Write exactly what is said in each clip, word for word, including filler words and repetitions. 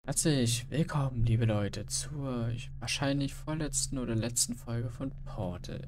Herzlich willkommen, liebe Leute, zur wahrscheinlich vorletzten oder letzten Folge von Portal.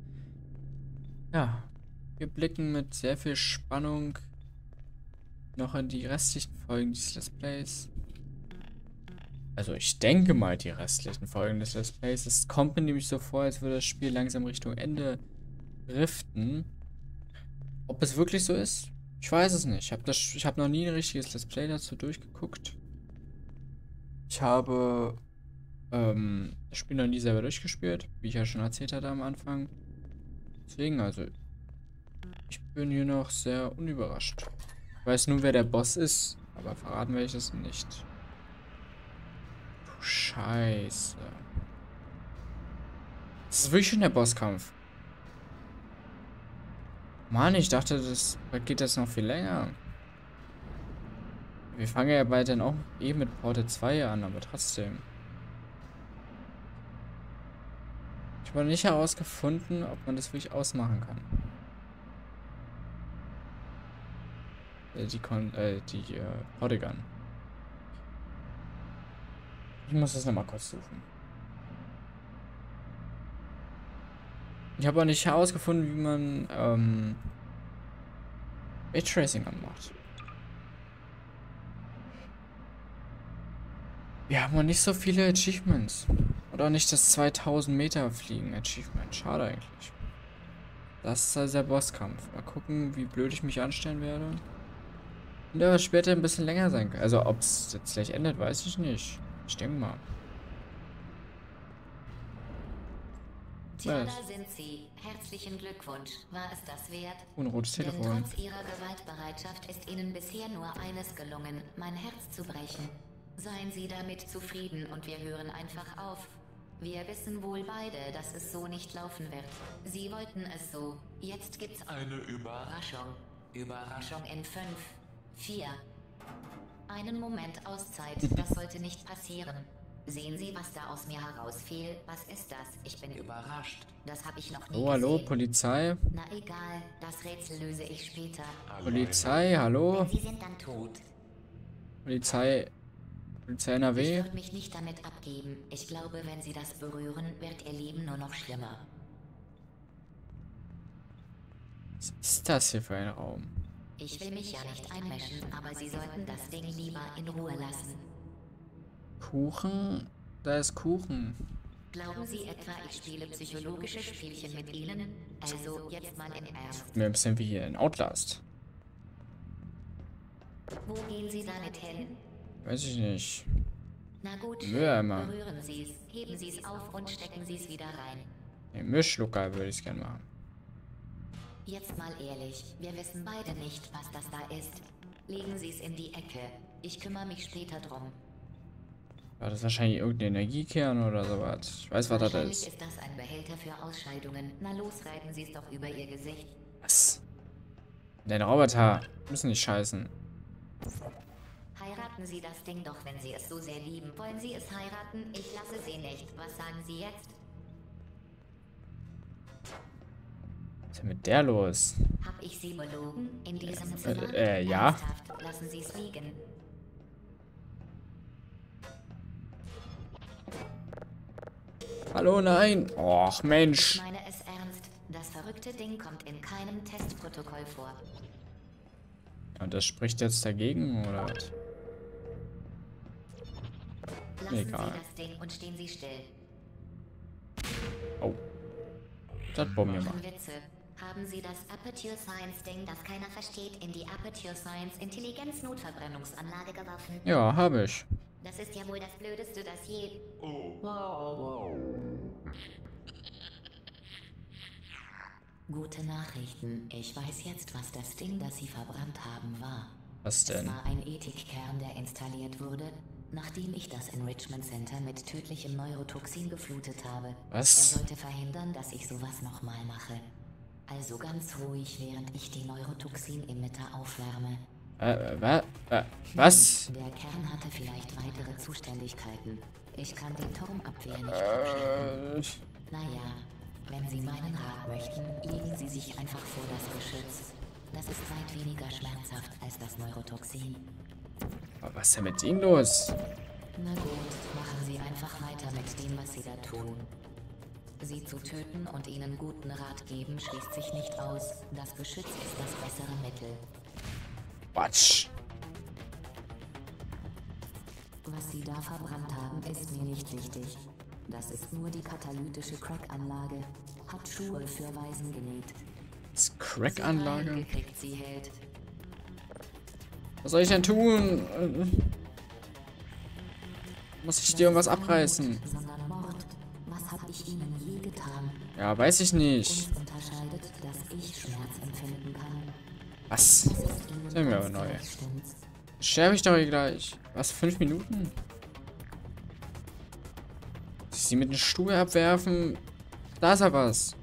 Ja, wir blicken mit sehr viel Spannung noch in die restlichen Folgen dieses Let's Plays. Also ich denke mal die restlichen Folgen des Let's Plays. Es kommt mir nämlich so vor, als würde das Spiel langsam Richtung Ende driften. Ob es wirklich so ist? Ich weiß es nicht. Ich habe das, ich habe noch nie ein richtiges Let's Play dazu durchgeguckt. Ich habe ähm, das Spiel noch nie selber durchgespielt, wie ich ja schon erzählt hatte am Anfang. Deswegen, also, ich bin hier noch sehr unüberrascht. Ich weiß nur, wer der Boss ist, aber verraten werde ich das nicht. Du Scheiße. Das ist wirklich schon der Bosskampf. Mann, ich dachte, das geht jetzt noch viel länger. Wir fangen ja bald dann auch eh mit Portal zwei an, aber trotzdem. Ich habe nicht herausgefunden, ob man das wirklich ausmachen kann. Äh, die Kon äh, die äh, Polygon. Ich muss das nochmal kurz suchen. Ich habe auch nicht herausgefunden, wie man ähm, Raytracing anmacht. Wir haben noch nicht so viele Achievements. Oder auch nicht das zweitausend Meter Fliegen Achievement. Schade eigentlich. Das ist also der Bosskampf. Mal gucken, wie blöd ich mich anstellen werde. Und der wird später ein bisschen länger sein. Also ob es jetzt gleich endet, weiß ich nicht. Ich denke mal. Tja, da sind Sie. Herzlichen Glückwunsch. War es das wert? Und ein rotes Denn Telefon. trotz Ihrer Gewaltbereitschaft ist Ihnen bisher nur eines gelungen, mein Herz zu brechen. Seien Sie damit zufrieden und wir hören einfach auf. Wir wissen wohl beide, dass es so nicht laufen wird. Sie wollten es so. Jetzt gibt's eine Überraschung. Überraschung in fünf, vier. Einen Moment Auszeit, das sollte nicht passieren. Sehen Sie, was da aus mir herausfiel? Was ist das? Ich bin überrascht. Das habe ich noch nie Oh, hallo, gesehen. Polizei. Na egal, das Rätsel löse ich später. Polizei, hallo. Wenn Sie sind dann tot. Polizei. Polizei N R Ich W. würde mich nicht damit abgeben. Ich glaube, wenn Sie das berühren, wird Ihr Leben nur noch schlimmer. Was ist das hier für ein Raum? Ich will mich ja nicht einmischen, aber Sie sollten das Ding lieber in Ruhe lassen. Kuchen? Da ist Kuchen. Glauben Sie etwa, ich spiele psychologische Spielchen mit Ihnen? Also jetzt mal im Ernst. Mir ein bisschen wie hier in Outlast. Wo gehen Sie damit hin? Weiß ich nicht. Na gut, Mülleimer. berühren Sie es, heben Sie es auf und stecken Sie es wieder rein. Den Mischlucker würde ich gerne machen. Jetzt mal ehrlich, wir wissen beide nicht, was das da ist. Legen Sie es in die Ecke. Ich kümmere mich später drum. War das wahrscheinlich irgendein Energiekern oder sowas? Ich weiß, was das Wahrscheinlich ist. ist das ein Behälter für Ausscheidungen. Na los, reiben Sie es doch über Ihr Gesicht. Was? Dein Roboter. Müssen nicht scheißen. Heiraten Sie das Ding doch, wenn Sie es so sehr lieben. Wollen Sie es heiraten? Ich lasse Sie nicht. Was sagen Sie jetzt? Was ist denn mit der los? Hab ich Sie belogen? In diesem Zimmer? Äh, äh, ja. Ernsthaft? Lassen Sie es liegen. Hallo, nein. Och, Ich Mensch. meine es ernst. Das verrückte Ding kommt in keinem Testprotokoll vor. Und das spricht jetzt dagegen, oder was? Lassen Egal. Sie das Ding und stehen Sie still. Oh. Das hat Bombe gemacht. Machen Witze. Haben Sie das Aperture Science Ding, das keiner versteht, in die Aperture Science Intelligenz-Notverbrennungsanlage geworfen? Ja, habe ich. Das ist ja wohl das Blödeste, das je... Gute Nachrichten. Ich weiß jetzt, was das Ding, das Sie verbrannt haben, war. Was Es denn? war ein Ethikkern, der installiert wurde, nachdem ich das Enrichment Center mit tödlichem Neurotoxin geflutet habe. Er Was? sollte verhindern, dass ich sowas nochmal mache. Also ganz ruhig, während ich die Neurotoxin-Emitter aufwärme. Äh, wa äh, was? Der Kern hatte vielleicht weitere Zuständigkeiten. Ich kann den Turmabwehr nicht abschalten. Äh, Naja, wenn Sie meinen Rat möchten, legen Sie sich einfach vor das Geschütz. Das ist weit weniger schmerzhaft als das Neurotoxin. was ist denn mit Ihnen los? sie zu töten und ihnen guten Rat geben, schließt sich nicht aus. Das Geschütz ist das bessere Mittel. Quatsch. Was sie da verbrannt haben, ist mir nicht wichtig. Das ist nur die katalytische Crack-Anlage. Hat Schuhe für Waisen genäht. Das Crack-Anlage? Gekriegt, sie hält. Was soll ich denn tun? Muss ich dir irgendwas abreißen? Sondern Mord. Was habe ich ihnen je getan? Ja, weiß ich nicht. Uns unterscheidet, dass ich Schmerz empfinden kann. Was? Das ist mir aber neu. Sterbe ich doch hier gleich. Was? Fünf Minuten? Sie mit dem Stuhl abwerfen? Da ist ja was.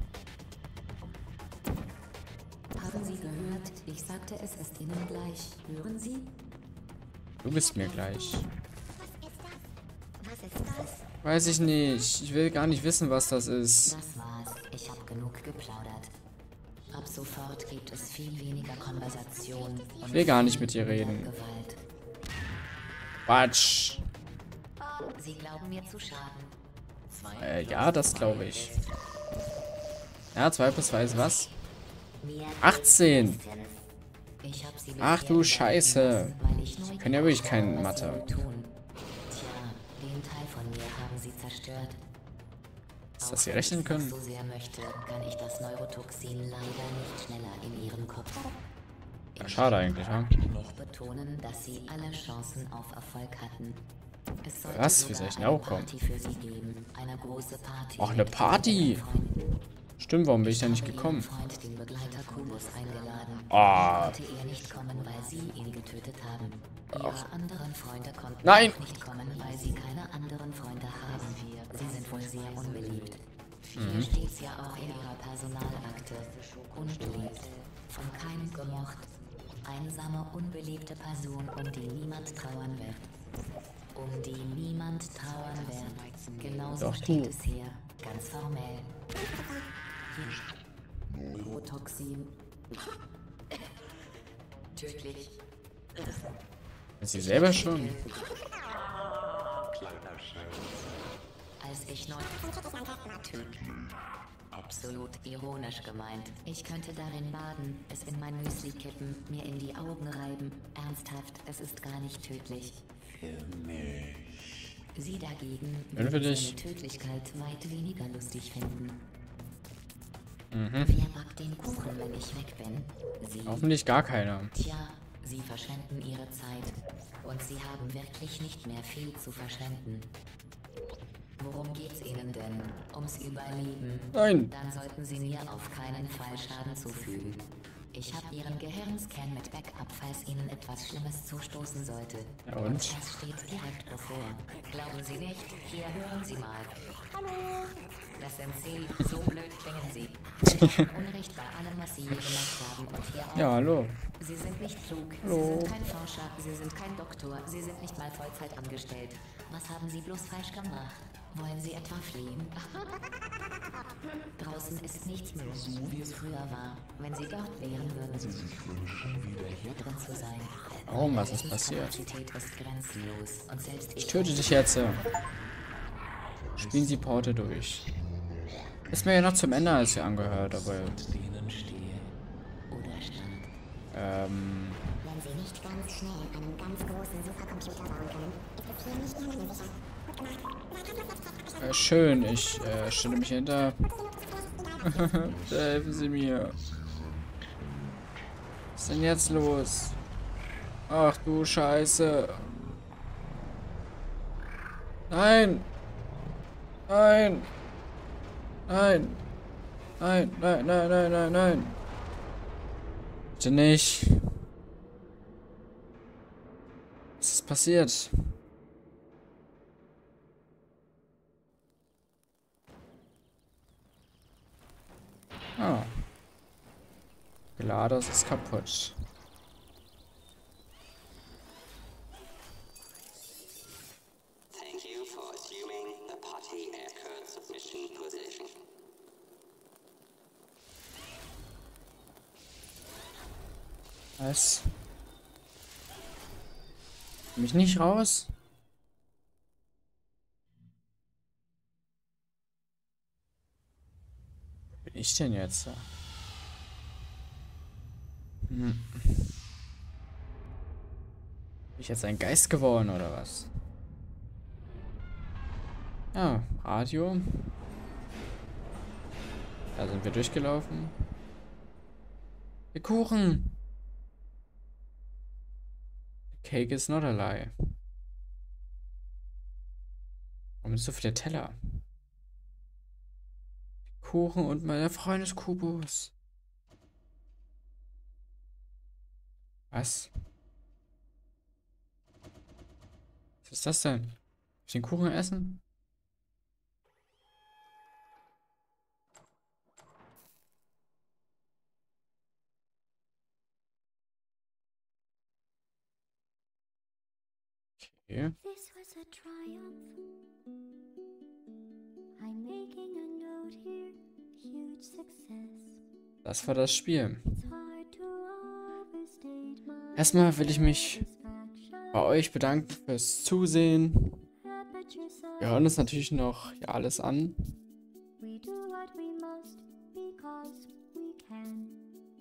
Haben Sie gehört? Ich sagte, es ist Ihnen gleich. Hören Sie? Du bist mir gleich. Was ist das? Weiß ich nicht. Ich will gar nicht wissen, was das ist. Das war's. Ich habe genug geplaudert. Ab sofort gibt es viel weniger Konversation. Ich will gar nicht mit dir reden. Gewalt. Quatsch. Sie glauben mir zu schaden. Äh, ja, das glaube ich. Ja, zwei plus zwei ist was? achtzehn. Ich hab sie Ach du Scheiße. weil ich Ich kann ja wirklich kein Mathe. tun. Tja, den Teil von mir haben sie zerstört. Ist das sie rechnen können? Wenn ich so sehr möchte, kann ich das Neurotoxin leider nicht schneller in ihren Kopf. Ja, schade eigentlich, ja? Noch betonen, dass sie alle Chancen auf Erfolg hatten. Es sollte Was? Wie sogar soll ich denn eine auch kommen? Party für sie geben. Eine große Party. Ach, eine mit Party? ihren Freunden. Stimmt, warum bin ich da Ich nicht habe gekommen? ihren Freund, den Begleiter Kubus, eingeladen. Ah. Konnte er nicht kommen, weil sie ihn getötet haben. Ihre anderen Freunde konnten Nein. auch nicht kommen, weil sie keine anderen Freunde haben. Sie sind wohl sehr unbeliebt. Hier steht's ja auch in ihrer Personalakte. Unbeliebt. Von keinem gemocht. Einsame, unbeliebte Person, um die niemand trauern wird. Um die niemand trauern wird. Genauso Doch, steht du. es hier. Ganz formell. Neurotoxin. Tödlich. Ist sie selber schon? Als ich neu... Absolut ironisch gemeint. Ich könnte darin baden, es in mein Müsli kippen, mir in die Augen reiben. Ernsthaft, es ist gar nicht tödlich. Sie dagegen Wenn für würden dich. seine Tödlichkeit weit weniger lustig finden. Mhm. Wer backt den Kuchen, wenn ich weg bin? Sie. Hoffentlich gar keiner. Tja, sie verschwenden ihre Zeit. Und sie haben wirklich nicht mehr viel zu verschwenden. Worum geht's Ihnen denn? Ums Überleben? Nein. Dann sollten Sie mir auf keinen Fall Schaden zufügen. Ich habe Ihren Gehirnscan mit Backup, falls Ihnen etwas Schlimmes zustoßen sollte. Ja, und? Das steht direkt bevor. Glauben Sie nicht? Hier, hören Sie mal. Hallo. Das sind Sie. So blöd klingen Sie. Sie haben Unrecht bei allem, was Sie hier gemacht haben. Und hier auch. Ja, hallo. Sie sind nicht klug. Hallo. Sie sind kein Forscher. Sie sind kein Doktor. Sie sind nicht mal Vollzeit angestellt. Was haben Sie bloß falsch gemacht? Wollen Sie etwa fliehen? Draußen ist nichts mehr so, wie es früher war. Wenn Sie dort wären, würden Sie sich wünschen, wieder hier drin zu sein. Warum? Was ist passiert? Kapazität ist grenzenlos. Und selbst Ich töte dich jetzt. äh. Spielen Sie Porte durch. Ist mir ja noch zum Ende als hier angehört, aber. denen stehe oder stand. Ähm. Wenn Sie nicht ganz schnell einen ganz großen Supercomputer bauen können, ist es hier nicht mehr sicher. Gut gemacht. Äh, schön, ich äh, stelle mich hinter. Bitte helfen Sie mir. Was ist denn jetzt los? Ach du Scheiße. Nein. Nein. Nein. Nein, nein, nein, nein, nein, nein. Bitte nicht. Was ist passiert? Ah. GLaDOS ist kaputt. Thank you for assuming the party air submission position. Was? Mich nicht raus? ich denn jetzt? Hm. Bin ich jetzt ein Geist geworden oder was? Ja, Radio. Da sind wir durchgelaufen. Der Kuchen. The cake is not a lie. Warum sind so viele Teller? Kuchen und meine Freundeskubus. Was? Was ist das denn? Soll ich den Kuchen essen? Okay. This was a triumph. I'm making a note here. Huge success. Das war das Spiel. It's hard to overstate my Erstmal will ich mich satisfaction. bei euch bedanken fürs Zusehen. Aperture size. Wir hören uns natürlich noch ja, alles an. We do what we must because we can.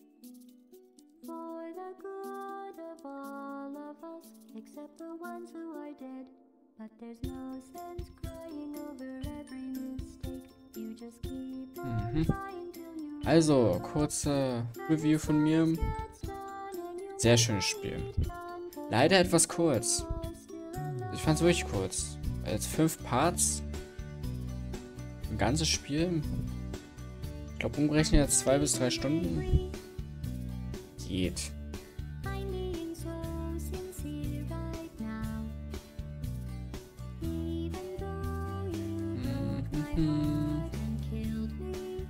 For the good of all of us, except the ones who are dead. But there's no sense crying over every mistake. You just keep on Mhm. trying till you Also, kurze Review von mir. gets done and you Sehr schönes Spiel. Leider etwas kurz. Ich fand es wirklich kurz. Weil jetzt fünf Parts. Ein ganzes Spiel. Ich glaube, umgerechnet jetzt zwei bis drei Stunden. Geht. I'm being so sincere right now. Even though you broke my heart and killed me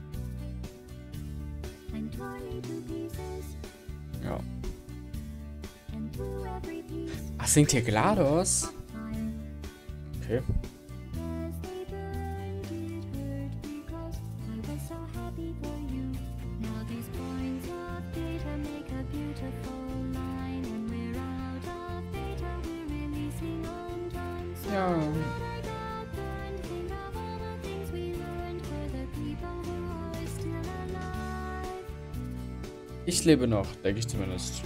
and tore me to pieces Ja. and threw every piece Ach, singt hier GLaDOS? of fire. Okay. As they burned, it hurt because I was so happy for you. Now these points of data make a beautiful line, and we're out of data. We're releasing on time. So Ja. when I got burned, think of all the things we learned for the people who are still alive. Ich lebe noch, denke ich zumindest.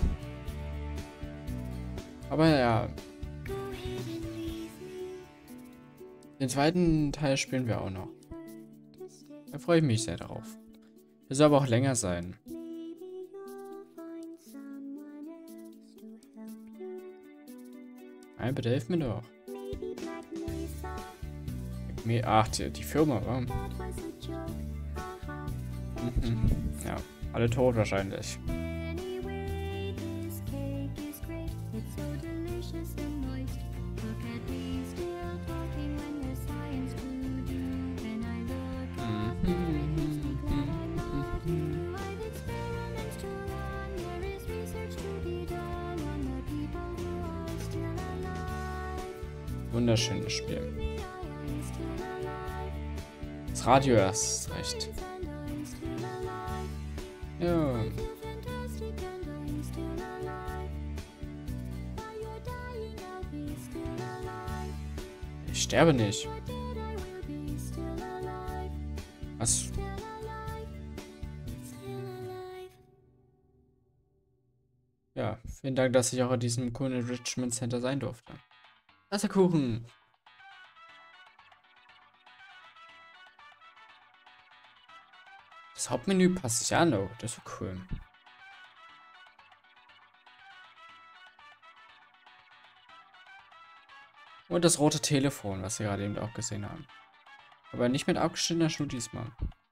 Aber ja, Go ahead and leave me. den zweiten Teil spielen wir auch noch. To stay. Da freue ich mich sehr darauf. Der soll aber auch länger sein. Maybe you'll find someone else to help you. Nein, bitte hilf mir doch. Maybe Black Mesa. Mir- Ach, die, die Firma, war. That was a joke. Haha. Mhm. Ja, alle tot wahrscheinlich. Anyway, this cake is great. It's so delicious and moist. Look at me still talking when there's science to do. When I look up there, it makes me glad I'm not you. I've experiments to run. There is research to be done on the people who are still alive. Wunderschönes Spiel. Me, I am still alive. Das Radio erst recht. And I'm still alive. Ja. Feel fantastic and I'm still alive. While you're dying, I'll be still alive. Ich sterbe nicht. You're dead, I will be still alive. Was? Still alive. Still alive. Ja, vielen Dank, dass ich auch in diesem coolen Enrichment Center sein durfte. Das ist der Kuchen. Das Hauptmenü passt sich an, oh, das ist cool. Und das rote Telefon, was wir gerade eben auch gesehen haben. Aber nicht mit abgeschnittener Schnur diesmal.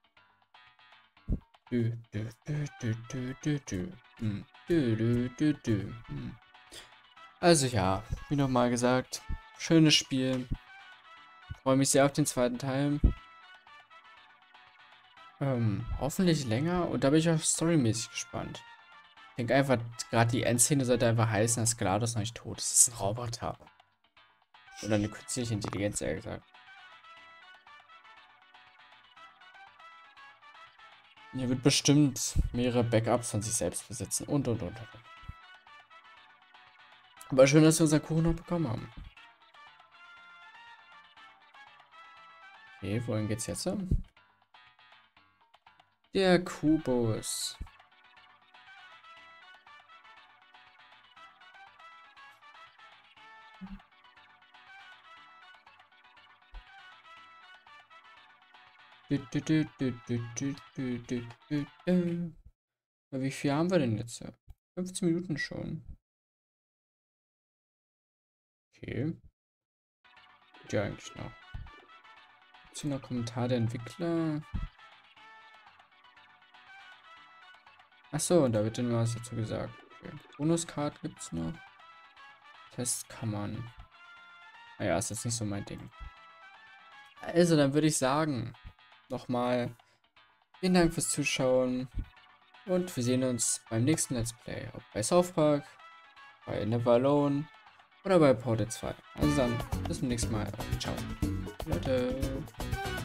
Dü, dü, dü, dü, dü, dü, dü. Hm. Dü, dü, dü, dü. Hm. Also ja, wie nochmal gesagt, schönes Spiel. Freue mich sehr auf den zweiten Teil. Ähm, hoffentlich länger und da bin ich auch storymäßig gespannt. Ich denke einfach, gerade die Endszene sollte einfach heißen, dass GLaDOS noch nicht tot ist. Das ist ein Roboter. Oder eine künstliche Intelligenz, eher gesagt. Hier wird bestimmt mehrere Backups von sich selbst besitzen und und und und. Aber schön, dass wir unseren Kuchen noch bekommen haben. Okay, wohin geht's jetzt? Der Kubus. Du, du, du, du, du, du, du, du, du, du. Aber wie viel haben wir denn jetzt? fünfzehn Minuten schon. Okay. Geht ja eigentlich noch. Gibt's hier noch Kommentar der Entwickler? Achso, da wird dann was dazu gesagt. Okay. Bonuscard gibt's noch. Testkammern. Naja, ist jetzt nicht so mein Ding. Also, dann würde ich sagen, nochmal vielen Dank fürs Zuschauen und wir sehen uns beim nächsten Let's Play. Ob bei South Park, bei Never Alone oder bei Portal zwei. Also dann, bis zum nächsten Mal. Ciao. Leute.